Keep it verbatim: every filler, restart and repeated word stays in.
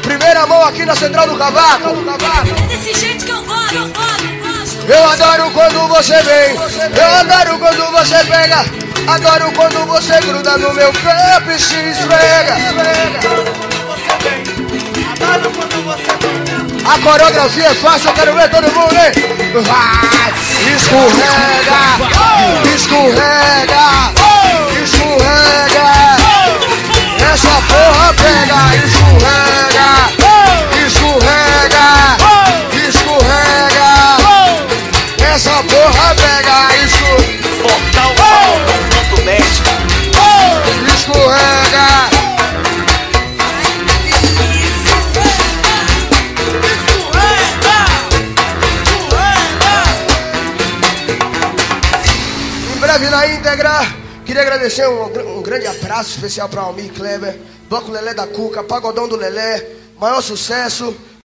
Primeira mão aqui na Central do Cavaco. É desse jeito que eu gosto, eu gosto, eu gosto. Eu adoro quando você vem, eu adoro quando você pega, adoro quando você gruda no meu corpo e se esfrega. Adoro quando você vem. A coreografia é fácil, eu quero ver todo mundo, hein? Vai, escorrega, escorrega, escorrega. Essa porra pega, escorrega, escorrega, escorrega. Essa porra pega, escorrega. Portal ponto net. Escorrega. Em breve na íntegra. Queria agradecer um, um grande abraço especial para Almir Kleber, Banco Lelé da Cuca, Pagodão do Lelé, maior sucesso.